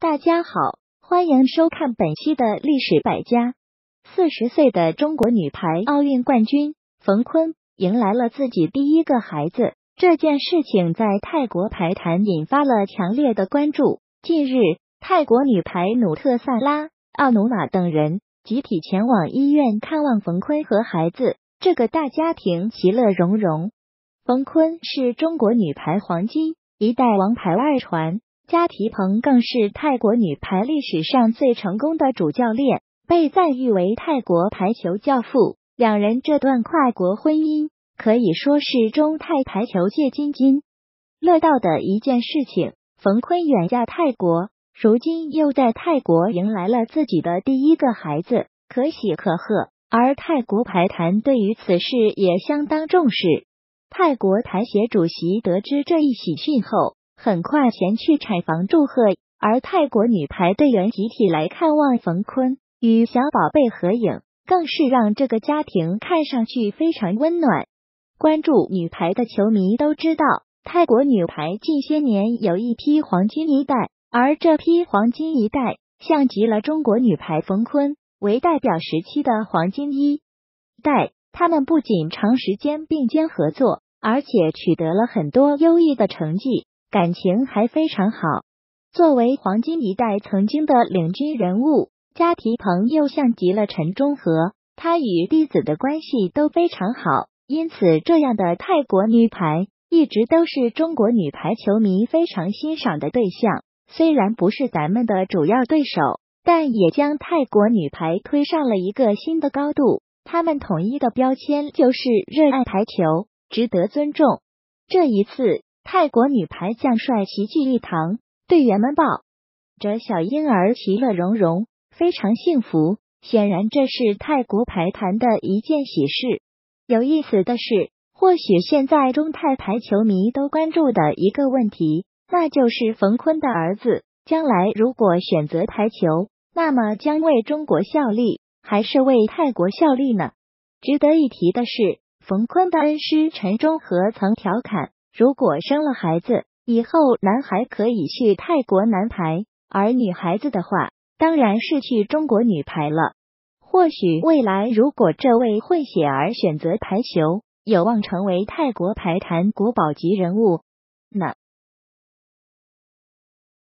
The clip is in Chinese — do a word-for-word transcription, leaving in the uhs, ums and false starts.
大家好，欢迎收看本期的历史百家。四十岁的中国女排奥运冠军冯坤迎来了自己第一个孩子，这件事情在泰国排坛引发了强烈的关注。近日，泰国女排努特萨拉、奥努玛等人集体前往医院看望冯坤和孩子，这个大家庭其乐融融。冯坤是中国女排黄金一代王牌外传，加提蓬更是泰国女排历史上最成功的主教练，被赞誉为泰国排球教父。两人这段跨国婚姻可以说是中泰排球界津津乐道的一件事情。冯坤远嫁泰国，如今又在泰国迎来了自己的第一个孩子，可喜可贺。而泰国排坛对于此事也相当重视。泰国台协主席得知这一喜讯后，很快前去产房祝贺，而泰国女排队员集体来看望冯坤，与小宝贝合影，更是让这个家庭看上去非常温暖。关注女排的球迷都知道，泰国女排近些年有一批黄金一代，而这批黄金一代像极了中国女排冯坤为代表时期的黄金一代，他们不仅长时间并肩合作，而且取得了很多优异的成绩，感情还非常好。作为黄金一代曾经的领军人物，加提蓬又像极了陈忠和，他与弟子的关系都非常好，因此这样的泰国女排一直都是中国女排球迷非常欣赏的对象。虽然不是咱们的主要对手，但也将泰国女排推上了一个新的高度。他们统一的标签就是热爱排球，值得尊重。这一次，泰国女排将帅齐聚一堂，队员们抱着小婴儿其乐融融，非常幸福。显然这是泰国排坛的一件喜事。有意思的是，或许现在中泰排球迷都关注的一个问题，那就是冯坤的儿子将来如果选择排球，那么将为中国效力还是为泰国效力呢？值得一提的是，冯坤的恩师陈忠和曾调侃，如果生了孩子，以后男孩可以去泰国男排，而女孩子的话，当然是去中国女排了。或许未来如果这位混血儿选择排球，有望成为泰国排坛国宝级人物呢。